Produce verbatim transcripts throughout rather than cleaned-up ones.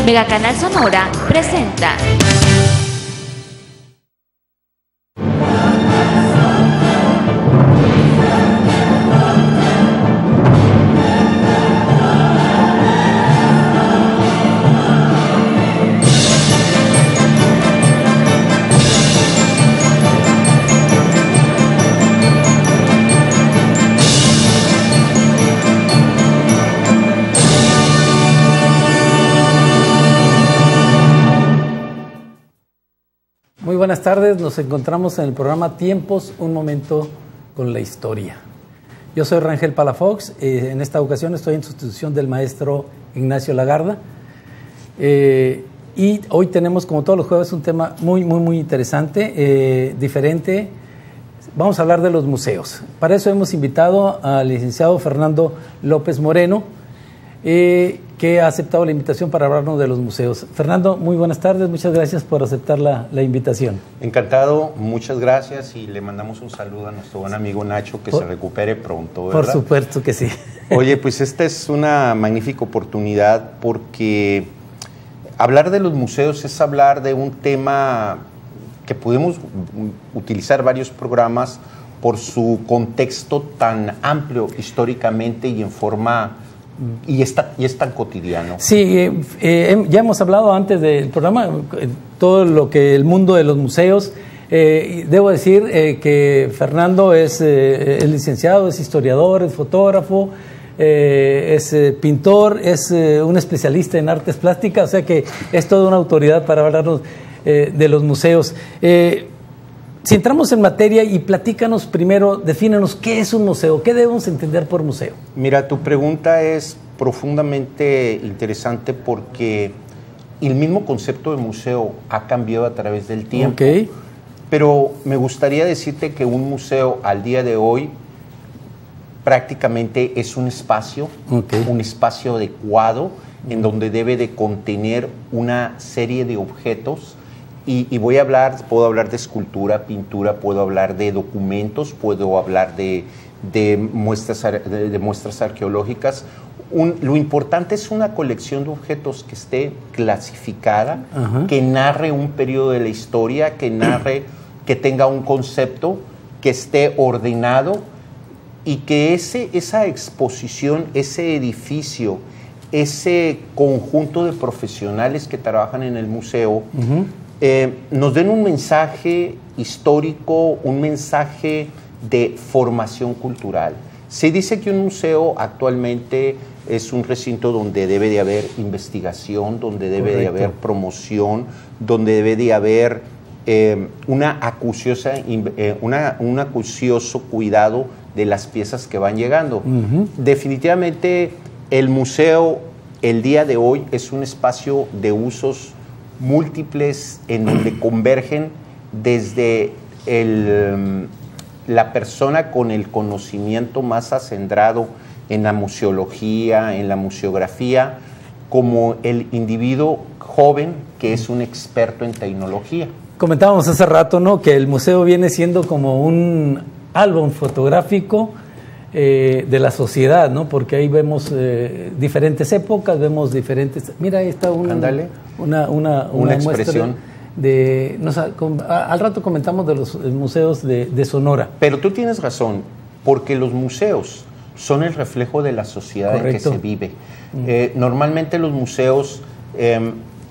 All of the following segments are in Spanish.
Megacanal Sonora presenta Muy buenas tardes, nos encontramos en el programa Tiempos, un momento con la historia. Yo soy Rangel Palafox, eh, en esta ocasión estoy en sustitución del maestro Ignacio Lagarda eh, y hoy tenemos, como todos los jueves, un tema muy, muy, muy interesante, eh, diferente. Vamos a hablar de los museos. Para eso hemos invitado al licenciado Fernando López Moreno, eh, que ha aceptado la invitación para hablarnos de los museos. Fernando, muy buenas tardes, muchas gracias por aceptar la, la invitación. Encantado, muchas gracias y le mandamos un saludo a nuestro buen amigo Nacho, que por, se recupere pronto, ¿verdad? Por supuesto que sí. Oye, pues esta es una magnífica oportunidad porque hablar de los museos es hablar de un tema que podemos utilizar varios programas por su contexto tan amplio históricamente y en forma... Y, está, y es tan cotidiano. Sí, eh, eh, ya hemos hablado antes del programa, eh, todo lo que el mundo de los museos. Eh, debo decir eh, que Fernando es, eh, es licenciado, es historiador, es fotógrafo, eh, es eh, pintor, es eh, un especialista en artes plásticas, o sea que es toda una autoridad para hablarnos eh, de los museos. Eh, Si entramos en materia y platícanos primero, defínenos qué es un museo, qué debemos entender por museo. Mira, tu pregunta es profundamente interesante porque el mismo concepto de museo ha cambiado a través del tiempo. Okay. Pero me gustaría decirte que un museo al día de hoy prácticamente es un espacio, okay. un espacio adecuado en donde debe de contener una serie de objetos. Y, y voy a hablar, puedo hablar de escultura, pintura, puedo hablar de documentos, puedo hablar de, de, muestras, de, de muestras arqueológicas. Un, lo importante es una colección de objetos que esté clasificada, uh-huh. que narre un periodo de la historia, que narre, que tenga un concepto, que esté ordenado y que ese, esa exposición, ese edificio, ese conjunto de profesionales que trabajan en el museo, uh-huh. Eh, nos den un mensaje histórico, un mensaje de formación cultural. Se dice que un museo actualmente es un recinto donde debe de haber investigación, donde debe Correcto. de haber promoción, donde debe de haber eh, una acuciosa, eh, una, un acucioso cuidado de las piezas que van llegando. Uh-huh. Definitivamente el museo el día de hoy es un espacio de usos múltiples en donde convergen desde el, la persona con el conocimiento más acendrado en la museología, en la museografía, como el individuo joven que es un experto en tecnología. Comentábamos hace rato, ¿no?, que el museo viene siendo como un álbum fotográfico Eh, de la sociedad, ¿no? Porque ahí vemos eh, diferentes épocas, vemos diferentes... Mira, ahí está una, una, una, una, una expresión. De, no, al rato comentamos de los museos de, de Sonora. Pero tú tienes razón, porque los museos son el reflejo de la sociedad Correcto. en que se vive. Mm. Eh, normalmente los museos eh,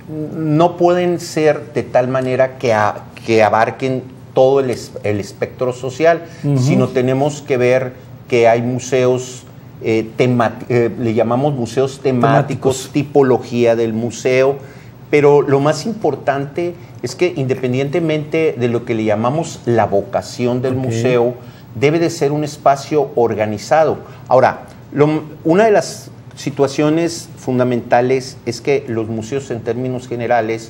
no pueden ser de tal manera que, a, que abarquen todo el, es, el espectro social, uh-huh. sino tenemos que ver que hay museos, eh, tema, eh, le llamamos museos temáticos, temáticos, tipología del museo, pero lo más importante es que independientemente de lo que le llamamos la vocación del okay. museo, debe de ser un espacio organizado. Ahora, lo, una de las situaciones fundamentales es que los museos en términos generales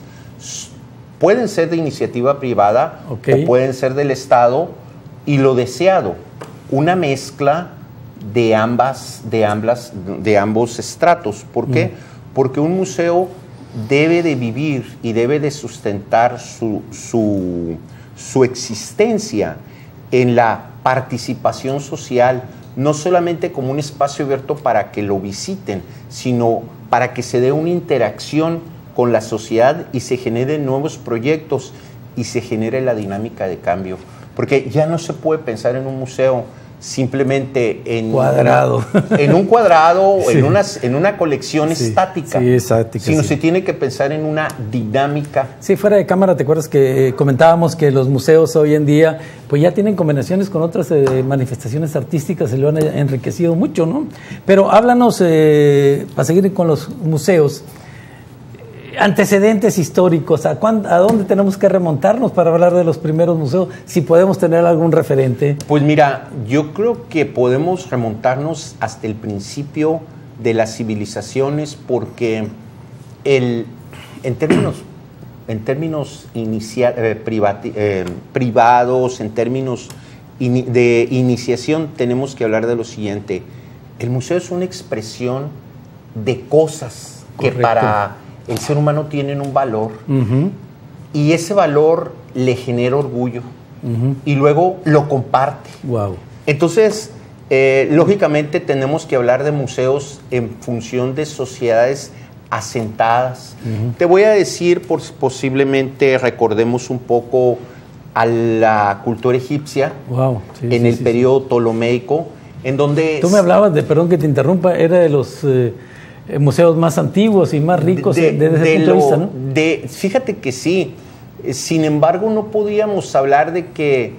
pueden ser de iniciativa privada okay. o pueden ser del Estado y lo deseado. Una mezcla de ambas, de ambas, de ambos estratos. ¿Por qué? Mm. Porque un museo debe de vivir y debe de sustentar su, su, su existencia en la participación social, no solamente como un espacio abierto para que lo visiten, sino para que se dé una interacción con la sociedad y se generen nuevos proyectos y se genere la dinámica de cambio. Porque ya no se puede pensar en un museo simplemente en cuadrado, en un cuadrado, sí. en, una, en una colección sí, estática, sí, estática, sino sí. se tiene que pensar en una dinámica. Sí, fuera de cámara, ¿te acuerdas que eh, comentábamos que los museos hoy en día pues ya tienen combinaciones con otras eh, manifestaciones artísticas, se lo han enriquecido mucho, ¿no? Pero háblanos, eh, para seguir con los museos, antecedentes históricos, ¿a, cuándo, ¿a dónde tenemos que remontarnos para hablar de los primeros museos? Si podemos tener algún referente. Pues mira, yo creo que podemos remontarnos hasta el principio de las civilizaciones, porque el, en términos, en términos inicia, eh, privati, eh, privados, en términos in, de iniciación, tenemos que hablar de lo siguiente. El museo es una expresión de cosas que Correcto. Para el ser humano tienen un valor, uh-huh. y ese valor le genera orgullo, uh-huh. y luego lo comparte. Wow. Entonces, eh, lógicamente tenemos que hablar de museos en función de sociedades asentadas. Uh-huh. Te voy a decir, por, posiblemente recordemos un poco a la cultura egipcia, wow. sí, en sí, el sí, periodo sí. ptolomeico, en donde... Tú me hablabas de, perdón que te interrumpa, era de los... Eh, museos más antiguos y más ricos de, desde ese punto lo, de vista, ¿no? De, fíjate que sí, sin embargo no podíamos hablar de que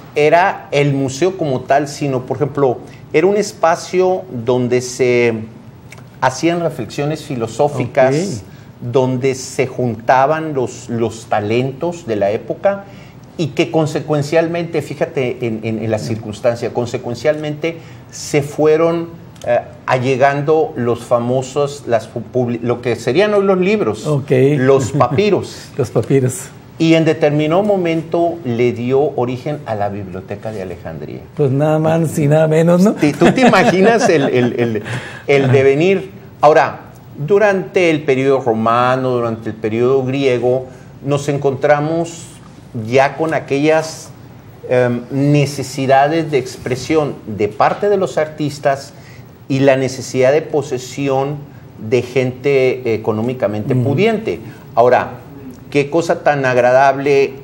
era el museo como tal, sino, por ejemplo, era un espacio donde se hacían reflexiones filosóficas, okay. donde se juntaban los, los talentos de la época y que consecuencialmente, fíjate en, en, en la circunstancia, consecuencialmente se fueron... Eh, allegando los famosos, las, lo que serían hoy los libros, okay. los papiros. Los papiros. Y en determinado momento le dio origen a la Biblioteca de Alejandría. Pues nada más y nada menos, ¿no? ¿Tú te imaginas el, el, el, el devenir? Ahora, durante el periodo romano, durante el periodo griego, nos encontramos ya con aquellas eh, necesidades de expresión de parte de los artistas y la necesidad de posesión de gente económicamente uh-huh. pudiente. Ahora, qué cosa tan agradable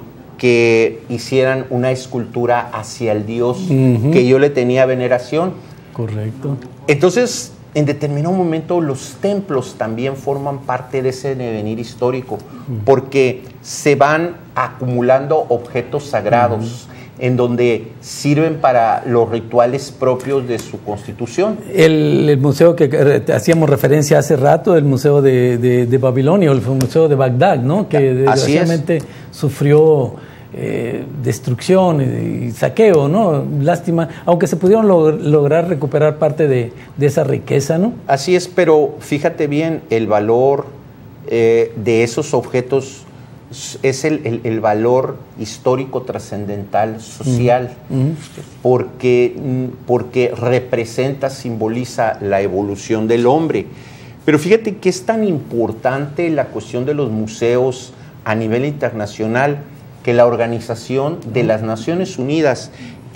que hicieran una escultura hacia el Dios uh-huh. que yo le tenía veneración. Correcto. Entonces, en determinado momento, los templos también forman parte de ese devenir histórico, uh-huh. porque se van acumulando objetos sagrados, uh-huh. en donde sirven para los rituales propios de su constitución. El, el museo que hacíamos referencia hace rato, el museo de, de, de Babilonia, el museo de Bagdad, ¿no? Que desgraciadamente sufrió eh, destrucción y, y saqueo, ¿no? Lástima, aunque se pudieron log lograr recuperar parte de, de esa riqueza, ¿no? Así es, pero fíjate bien, el valor eh, de esos objetos es el, el, el valor histórico, trascendental, social, uh-huh. porque, porque representa, simboliza la evolución del hombre. Pero fíjate que es tan importante la cuestión de los museos a nivel internacional que la Organización de las Naciones Unidas,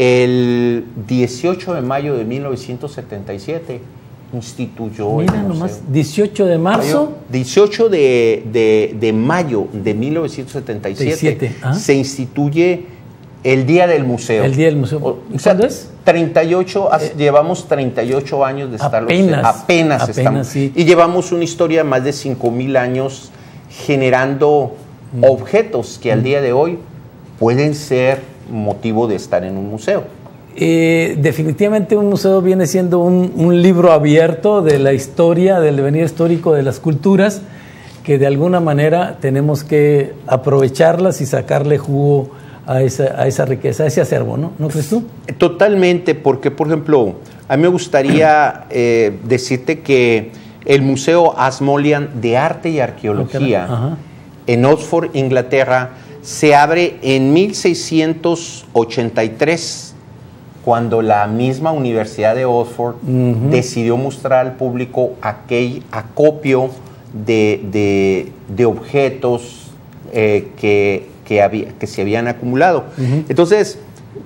el dieciocho de mayo de mil novecientos setenta y siete, instituyó Mira el museo. Nomás, dieciocho de marzo. dieciocho de, de, de mayo de mil novecientos setenta y siete ¿Ah? se instituye el Día del Museo. El Día del Museo. O, ¿Y o sea, cuándo es? treinta y ocho, eh, llevamos treinta y ocho años de estar apenas, apenas, apenas estamos. Sí. Y llevamos una historia de más de cinco mil años generando mm. objetos que mm. al día de hoy pueden ser motivo de estar en un museo. Eh, definitivamente un museo viene siendo un, un libro abierto de la historia, del devenir histórico de las culturas, que de alguna manera tenemos que aprovecharlas y sacarle jugo a esa, a esa riqueza, a ese acervo, ¿no? ¿No crees tú? Totalmente, porque por ejemplo, a mí me gustaría eh, decirte que el Museo Ashmolean de Arte y Arqueología Ajá. en Oxford, Inglaterra, se abre en mil seiscientos ochenta y tres, cuando la misma Universidad de Oxford uh-huh. decidió mostrar al público aquel acopio de, de, de objetos eh, que, que, había, que se habían acumulado. Uh-huh. Entonces,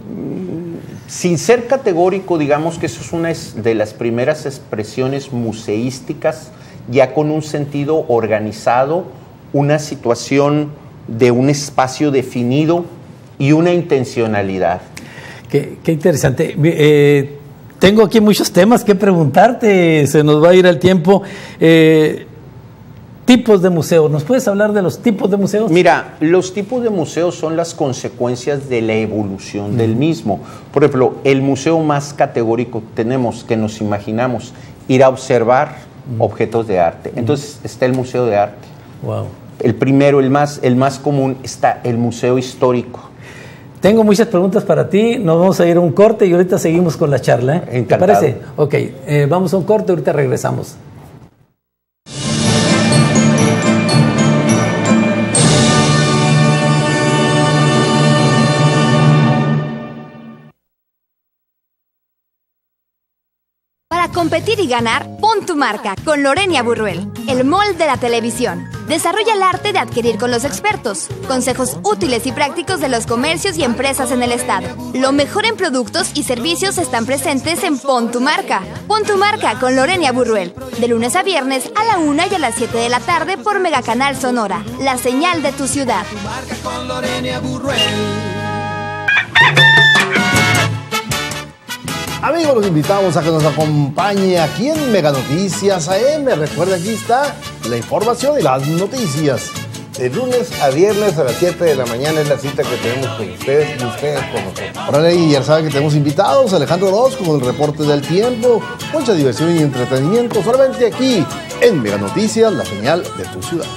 sin ser categórico, digamos que eso es una de las primeras expresiones museísticas, ya con un sentido organizado, una situación de un espacio definido y una intencionalidad. Qué, qué interesante. Eh, tengo aquí muchos temas que preguntarte, se nos va a ir el tiempo. Eh, tipos de museos, ¿nos puedes hablar de los tipos de museos? Mira, los tipos de museos son las consecuencias de la evolución mm. del mismo. Por ejemplo, el museo más categórico que tenemos, que nos imaginamos, ir a observar mm. objetos de arte. Entonces está el museo de arte. Wow. El primero, el más, el más común, está el museo histórico. Tengo muchas preguntas para ti, nos vamos a ir a un corte y ahorita seguimos con la charla. ¿eh? ¿Te parece? Ok, eh, vamos a un corte, ahorita regresamos. Para competir y ganar, pon tu marca con Lorena Burruel, el mall de la televisión. Desarrolla el arte de adquirir con los expertos. Consejos útiles y prácticos de los comercios y empresas en el estado. Lo mejor en productos y servicios están presentes en Pon tu marca. Pon tu marca con Lorena Burruel. De lunes a viernes a la una y a las siete de la tarde por Megacanal Sonora. La señal de tu ciudad. Pon tu marca con Lorena Burruel. Amigos, los invitamos a que nos acompañe aquí en Mega Noticias A M. Recuerda, aquí está la información y las noticias. De lunes a viernes a las siete de la mañana es la cita que tenemos con ustedes y ustedes con nosotros. Ahora, y ya saben que tenemos invitados, Alejandro Orozco con el reporte del tiempo, mucha diversión y entretenimiento, solamente aquí en Mega Noticias, la señal de tu ciudad.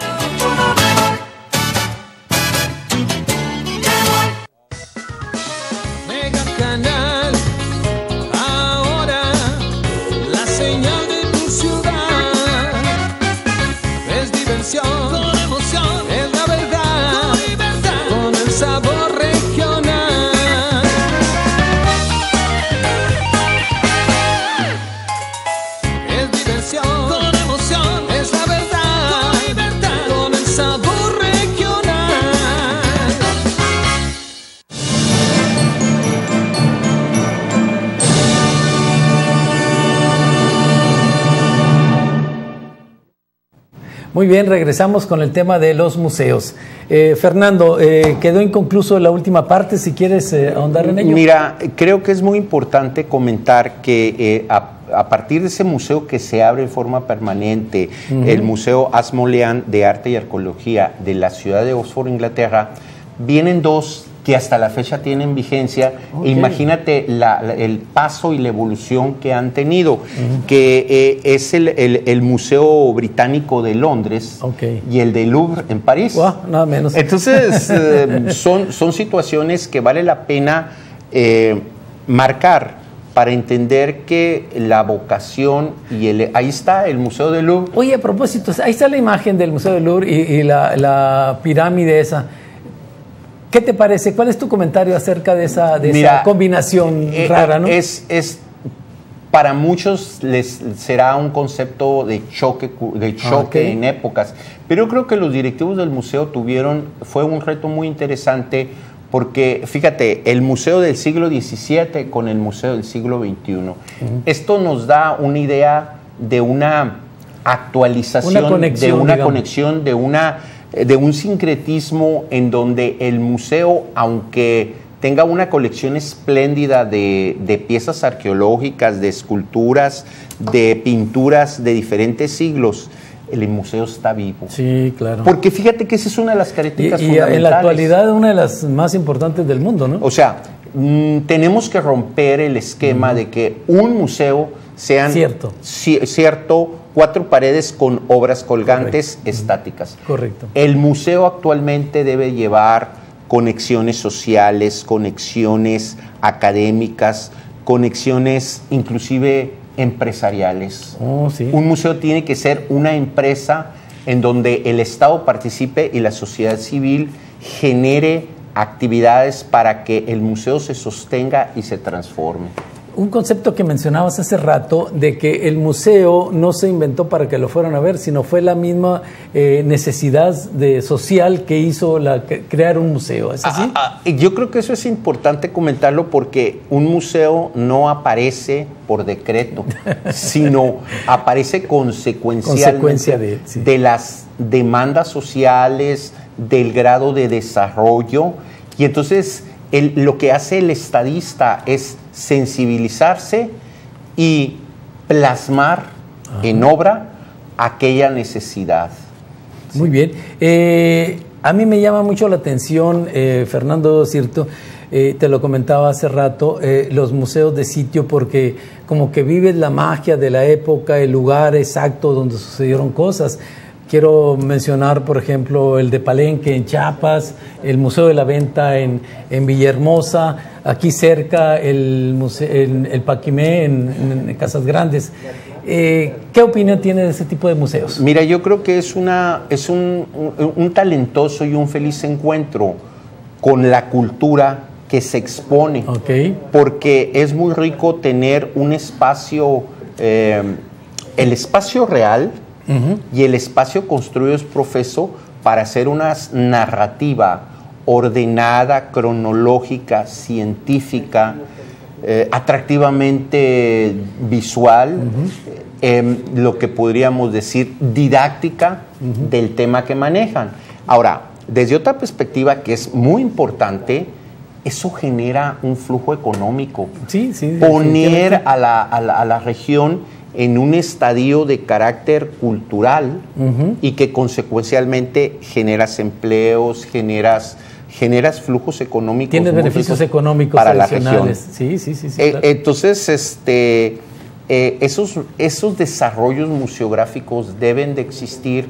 Muy bien, regresamos con el tema de los museos. Eh, Fernando, eh, quedó inconcluso la última parte, si quieres eh, ahondar en ello. Mira, creo que es muy importante comentar que eh, a, a partir de ese museo que se abre en forma permanente, uh-huh. el Museo Ashmolean de Arte y Arqueología de la ciudad de Oxford, Inglaterra, vienen dos que hasta la fecha tienen vigencia. Okay. Imagínate la, la, el paso y la evolución que han tenido, uh-huh. que eh, es el, el, el Museo Británico de Londres okay. y el de Louvre en París. Wow, nada menos. Entonces, eh, son, son situaciones que vale la pena eh, marcar para entender que la vocación y el, ahí está el Museo del Louvre. Oye, a propósito, ahí está la imagen del Museo del Louvre y, y la, la pirámide esa. ¿Qué te parece? ¿Cuál es tu comentario acerca de esa, de Mira, esa combinación eh, rara, ¿no? Es, es, para muchos les será un concepto de choque, de choque okay. en épocas, pero yo creo que los directivos del museo tuvieron, fue un reto muy interesante, porque fíjate, el museo del siglo diecisiete con el museo del siglo veintiuno, uh-huh. esto nos da una idea de una actualización, una conexión, de una digamos. conexión, de una... de un sincretismo en donde el museo, aunque tenga una colección espléndida de, de piezas arqueológicas, de esculturas, de pinturas de diferentes siglos, el museo está vivo. Sí, claro. Porque fíjate que esa es una de las características y, y fundamentales. En la actualidad, una de las más importantes del mundo, ¿no? O sea, mmm, tenemos que romper el esquema uh-huh. de que un museo sean cierto, ci- cierto cuatro paredes con obras colgantes Correcto. estáticas. Correcto. El museo actualmente debe llevar conexiones sociales, conexiones académicas, conexiones inclusive empresariales. Oh, sí. Un museo tiene que ser una empresa en donde el Estado participe y la sociedad civil genere actividades para que el museo se sostenga y se transforme. un concepto que mencionabas hace rato de que el museo no se inventó para que lo fueran a ver, sino fue la misma eh, necesidad de, social que hizo la, que, crear un museo. ¿Es así? Ah, ah, yo creo que eso es importante comentarlo porque un museo no aparece por decreto, sino aparece consecuencialmente Consecuencia de, sí. de las demandas sociales, del grado de desarrollo, y entonces el, lo que hace el estadista es sensibilizarse y plasmar Ajá. en obra aquella necesidad. Muy bien. Eh, a mí me llama mucho la atención, eh, Fernando Cirto, eh, te lo comentaba hace rato, eh, los museos de sitio, porque como que vives la magia de la época, el lugar exacto donde sucedieron cosas. Quiero mencionar, por ejemplo, el de Palenque en Chiapas, el Museo de la Venta en, en Villahermosa, aquí cerca el, museo, el, el Paquimé en, en Casas Grandes. Eh, ¿Qué opinión tiene de ese tipo de museos? Mira, yo creo que es, una, es un, un, un talentoso y un feliz encuentro con la cultura que se expone, okay. porque es muy rico tener un espacio, eh, el espacio real, Uh-huh. y el espacio construido es profeso para hacer una narrativa ordenada, cronológica, científica, eh, atractivamente visual, uh-huh. eh, lo que podríamos decir didáctica uh-huh. del tema que manejan. Ahora, desde otra perspectiva que es muy importante, eso genera un flujo económico. Sí, sí, Poner a la, a, la, a la región en un estadio de carácter cultural uh-huh. y que consecuencialmente generas empleos, generas, generas flujos económicos. Tienes beneficios económicos para la región. Sí, sí, sí. sí eh, claro. Entonces, este, eh, esos, esos desarrollos museográficos deben de existir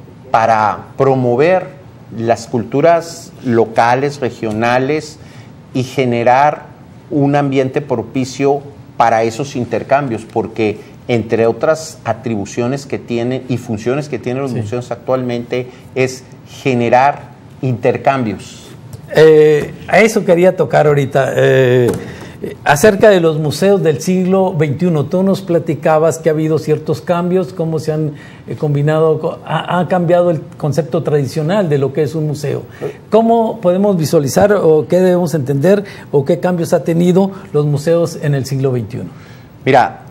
para promover las culturas locales, regionales y generar un ambiente propicio para esos intercambios, porque entre otras atribuciones que tienen y funciones que tienen los sí. museos actualmente es generar intercambios. Eh, a eso quería tocar ahorita, eh, acerca de los museos del siglo veintiuno. Tú nos platicabas que ha habido ciertos cambios, cómo se han eh, combinado, ha, ha cambiado el concepto tradicional de lo que es un museo. ¿Cómo podemos visualizar o qué debemos entender o qué cambios ha tenido los museos en el siglo veintiuno? Mira,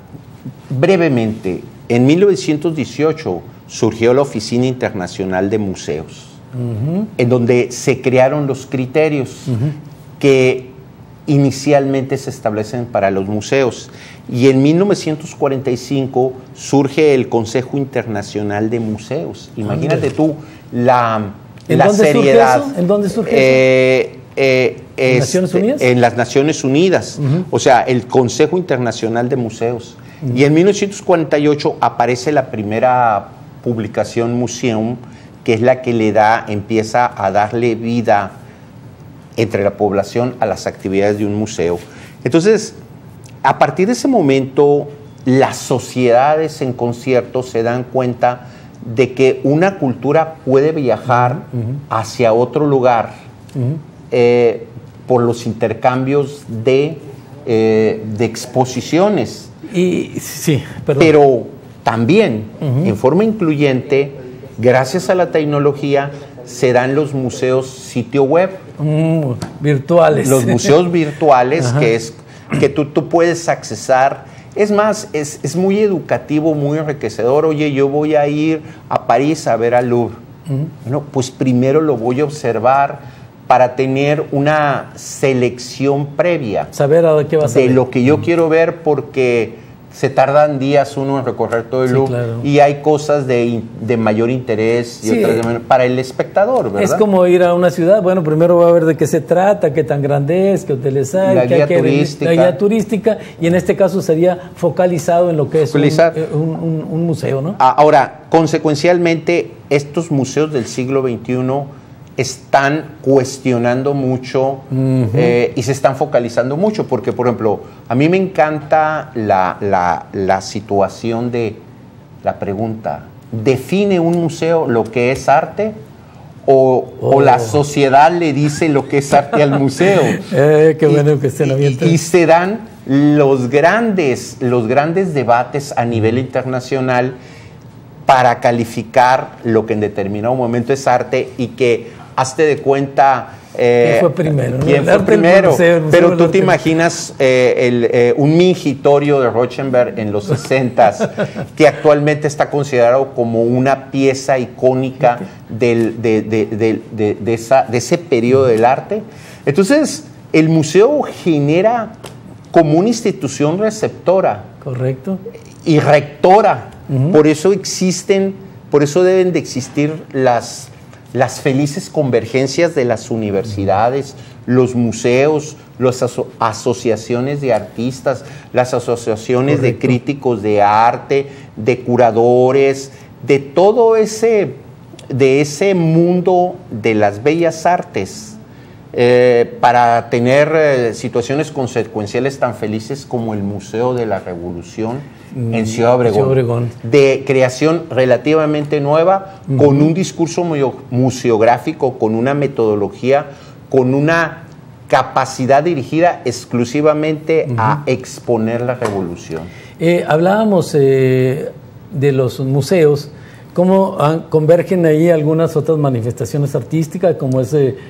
brevemente, en mil novecientos dieciocho surgió la Oficina Internacional de Museos, uh-huh. en donde se crearon los criterios uh-huh. que inicialmente se establecen para los museos. Y en mil novecientos cuarenta y cinco surge el Consejo Internacional de Museos. Imagínate tú la, ¿En la dónde seriedad. Surge eso? ¿En dónde surge eh, eso? Eh, ¿En Naciones Unidas? En las Naciones Unidas, uh-huh. o sea, el Consejo Internacional de Museos. Uh-huh. Y en mil novecientos cuarenta y ocho aparece la primera publicación Museum, que es la que le da, empieza a darle vida entre la población a las actividades de un museo. Entonces, a partir de ese momento, las sociedades en concierto se dan cuenta de que una cultura puede viajar uh-huh. hacia otro lugar uh-huh. eh, por los intercambios de, eh, de exposiciones. Y, sí, perdón. Pero también, uh-huh. en forma incluyente, gracias a la tecnología, se dan los museos sitio web. Mm, virtuales. Los museos virtuales, Ajá. que es que tú, tú puedes accesar. Es más, es, es muy educativo, muy enriquecedor. Oye, yo voy a ir a París a ver al Louvre. Uh-huh. Bueno, pues primero lo voy a observar para tener una selección previa. Saber a qué vas a ver. De lo que yo uh-huh. quiero ver, porque se tardan días uno en recorrer todo el sí, Louvre claro. y hay cosas de, de mayor interés y sí. otras de menor, para el espectador, ¿verdad? Es como ir a una ciudad, bueno, primero va a ver de qué se trata, qué tan grande es, qué hoteles hay, la qué guía hay que turística. La guía turística, y en este caso sería focalizado en lo que es un, un, un, un museo, ¿no? Ahora, consecuencialmente, estos museos del siglo veintiuno están cuestionando mucho uh-huh. eh, y se están focalizando mucho, porque, por ejemplo, a mí me encanta la, la, la situación de la pregunta, ¿define un museo lo que es arte? O, oh. o la sociedad le dice lo que es arte al museo. Eh, qué bueno y, que estén abiertos. Y, y se dan los grandes, los grandes debates a nivel internacional para calificar lo que en determinado momento es arte y que, hazte de cuenta... Eh, ¿Quién fue primero? ¿Quién fue primero? Museo, el museo Pero tú te imaginas eh, el, eh, un mingitorio de Rauschenberg en los sesentas, que actualmente está considerado como una pieza icónica del, de, de, de, de, de, esa, de ese periodo del arte. Entonces, el museo genera como una institución receptora. Correcto. Y rectora. Uh-huh. Por eso existen, por eso deben de existir las... las felices convergencias de las universidades, los museos, las aso asociaciones de artistas, las asociaciones Correcto. de críticos de arte, de curadores, de todo ese, de ese mundo de las bellas artes, eh, para tener eh, situaciones consecuenciales tan felices como el Museo de la Revolución mm, en Ciudad Obregón, Ciudad Obregón, de creación relativamente nueva, mm. con un discurso museográfico, con una metodología, con una capacidad dirigida exclusivamente mm. a exponer la revolución. Eh, hablábamos eh, de los museos, cómo han, convergen ahí algunas otras manifestaciones artísticas, como es eh,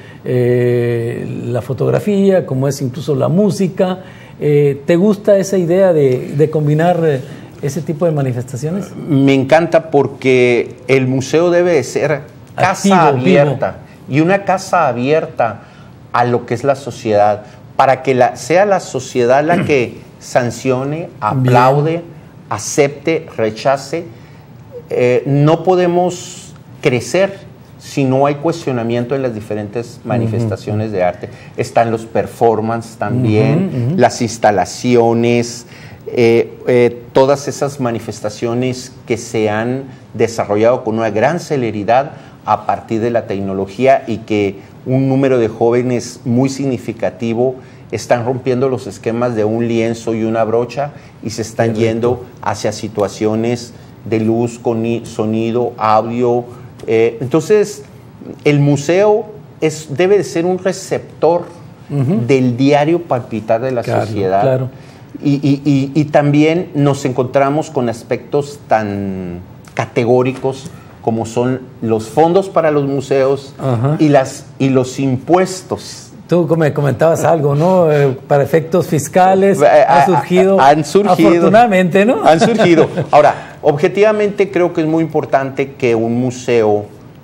eh, la fotografía, como es incluso la música. Eh, ¿Te gusta esa idea de, de combinar eh, ese tipo de manifestaciones? Me encanta porque el museo debe de ser casa Activo, abierta vivo. y una casa abierta a lo que es la sociedad, para que la, sea la sociedad la que sancione, aplaude, Bien. acepte, rechace. Eh, no podemos crecer si no hay cuestionamiento en las diferentes manifestaciones uh-huh. de arte. Están los performances también, uh-huh, uh-huh. las instalaciones, eh, eh, todas esas manifestaciones que se han desarrollado con una gran celeridad a partir de la tecnología y que un número de jóvenes muy significativo están rompiendo los esquemas de un lienzo y una brocha y se están Perfecto. yendo hacia situaciones de luz, con sonido, audio. Eh, entonces, el museo es, debe de ser un receptor uh-huh. del diario palpitar de la claro, sociedad. Claro. Y, y, y, y también nos encontramos con aspectos tan categóricos como son los fondos para los museos uh-huh. y, las, y los impuestos. Tú me comentabas algo, ¿no? Eh, para efectos fiscales ha surgido, han surgido, afortunadamente, ¿no? Han surgido. Ahora, objetivamente creo que es muy importante que un museo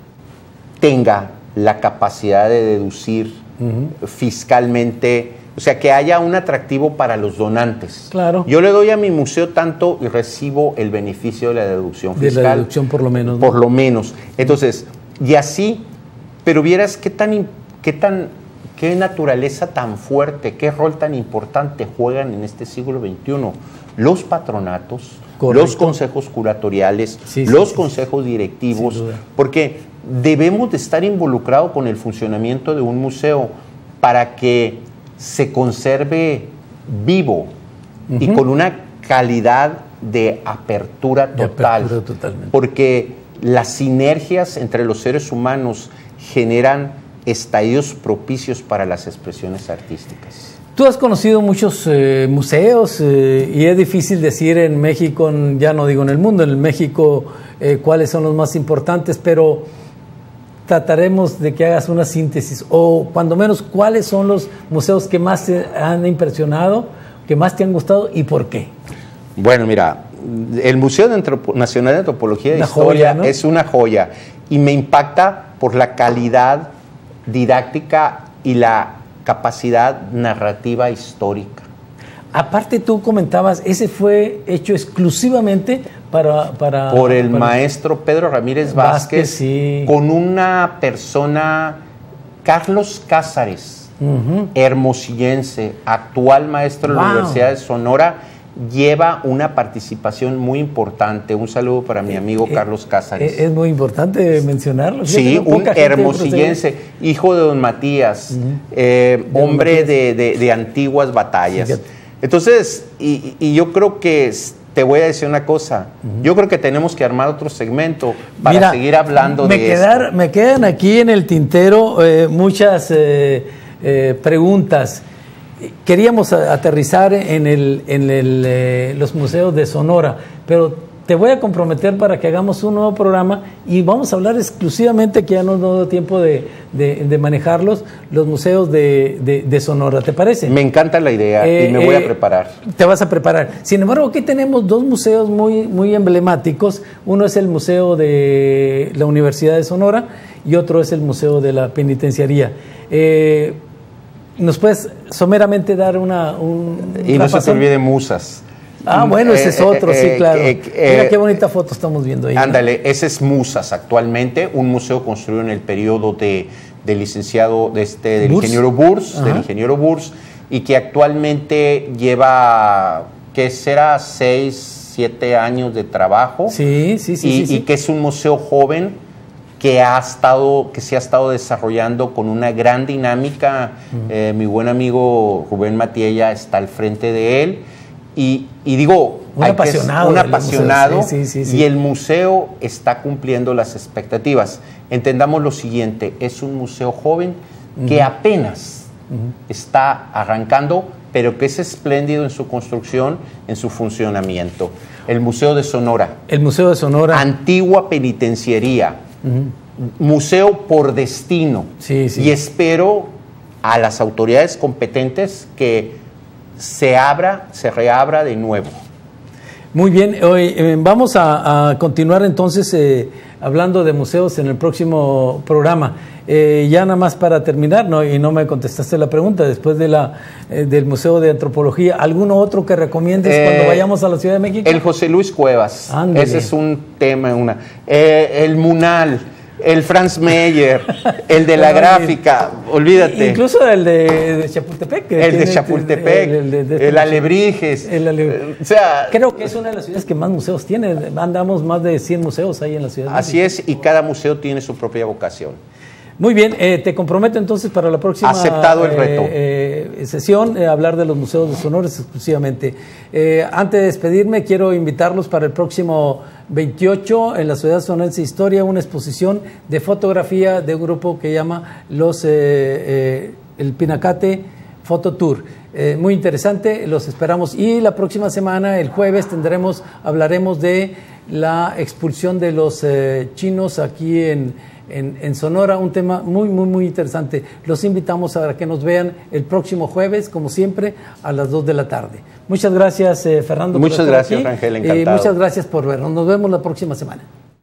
tenga la capacidad de deducir uh-huh. fiscalmente, o sea, que haya un atractivo para los donantes. Claro. Yo le doy a mi museo tanto y recibo el beneficio de la deducción fiscal. De la deducción por lo menos. Por ¿no? lo menos. Entonces, y así, pero vieras qué tan... Qué tan ¿Qué naturaleza tan fuerte, qué rol tan importante juegan en este siglo veintiuno los patronatos, Correcto. los consejos curatoriales, sí, los sí, consejos sí. directivos? Porque debemos de estar involucrados con el funcionamiento de un museo para que se conserve vivo uh-huh. y con una calidad de apertura total. De apertura totalmente. Porque las sinergias entre los seres humanos generan estallidos propicios para las expresiones artísticas. Tú has conocido muchos eh, museos eh, y es difícil decir en México, ya no digo en el mundo, en México eh, cuáles son los más importantes, pero trataremos de que hagas una síntesis o cuando menos cuáles son los museos que más te han impresionado, que más te han gustado y por qué. Bueno, mira, el Museo de Antropo- Nacional de Antropología e Historia joya, ¿no? es una joya y me impacta por la calidad didáctica y la capacidad narrativa histórica. Aparte tú comentabas, ese fue hecho exclusivamente para... para por el para maestro Pedro Ramírez Vázquez, Vázquez sí. con una persona, Carlos Cázares, uh-huh. hermosillense, actual maestro de wow. la Universidad de Sonora, lleva una participación muy importante. Un saludo para mi amigo eh, Carlos Cázares. Es, es muy importante mencionarlo. Sí, un hermosillense, hijo de don Matías, uh-huh. eh, de hombre Matías. De, de, de antiguas batallas. Fíjate. Entonces, y, y yo creo que te voy a decir una cosa, uh-huh. yo creo que tenemos que armar otro segmento para Mira, seguir hablando me de quedar, esto. Me quedan aquí en el tintero eh, muchas eh, eh, preguntas. queríamos aterrizar en, el, en el, eh, los museos de Sonora, pero te voy a comprometer para que hagamos un nuevo programa y vamos a hablar exclusivamente, que ya no nos da tiempo de, de, de manejarlos, los museos de, de, de Sonora. ¿Te parece? Me encanta la idea eh, y me voy eh, a preparar. Te vas a preparar. Sin embargo, aquí tenemos dos museos muy, muy emblemáticos. Uno es el Museo de la Universidad de Sonora y otro es el Museo de la Penitenciaría. Eh, ¿Nos puedes someramente dar una... Un y no se te olvide Musas. Ah, bueno, ese es otro, eh, sí, claro. Eh, eh, Mira qué bonita foto estamos viendo ahí. Ándale, ¿no? Ese es Musas actualmente, un museo construido en el periodo de, del licenciado, de este, del Burs. ingeniero Burs, Ajá. del ingeniero Burs, y que actualmente lleva, ¿qué será? Seis, siete años de trabajo. Sí, sí, sí. Y, sí, sí. y que es un museo joven que ha estado, que se ha estado desarrollando con una gran dinámica. Uh-huh. eh, mi buen amigo Rubén Matiella está al frente de él. Y, y digo, un apasionado, un apasionado sí, sí, sí, sí. Y el museo está cumpliendo las expectativas. Entendamos lo siguiente, es un museo joven uh-huh. que apenas uh-huh. está arrancando, pero que es espléndido en su construcción, en su funcionamiento. El Museo de Sonora. El Museo de Sonora. Antigua penitenciaría. Uh-huh. Museo por destino. Sí, sí. Y espero a las autoridades competentes que se abra, se reabra de nuevo. Muy bien, hoy eh, vamos a, a continuar entonces eh, hablando de museos en el próximo programa. Eh, ya nada más para terminar, no, y no me contestaste la pregunta, después de la, eh, del Museo de Antropología, ¿alguno otro que recomiendes eh, cuando vayamos a la Ciudad de México? El José Luis Cuevas. Ándale. Ese es un tema, una. Eh, el Munal. El Franz Meyer, el de la gráfica, olvídate. Incluso el de, de Chapultepec. El de Chapultepec, el, el, el, de, el Alebrijes. El Ale... o sea, creo que es una de las ciudades que más museos tiene. Andamos más de cien museos ahí en la ciudad. Así es, y cada museo tiene su propia vocación. Muy bien, eh, te comprometo entonces para la próxima Aceptado el reto. Eh, eh, sesión, eh, hablar de los museos de Sonora exclusivamente. Eh, antes de despedirme, quiero invitarlos para el próximo veintiocho en la Sociedad Sonorense de Historia, una exposición de fotografía de un grupo que llama los eh, eh, el Pinacate Photo Tour. Eh, muy interesante, los esperamos. Y la próxima semana, el jueves, tendremos, hablaremos de la expulsión de los eh, chinos aquí en En, en Sonora, un tema muy, muy, muy interesante. Los invitamos a que nos vean el próximo jueves, como siempre, a las dos de la tarde. Muchas gracias, eh, Fernando. Muchas gracias, Rangel, encantado. Eh, muchas gracias por vernos. Nos vemos la próxima semana.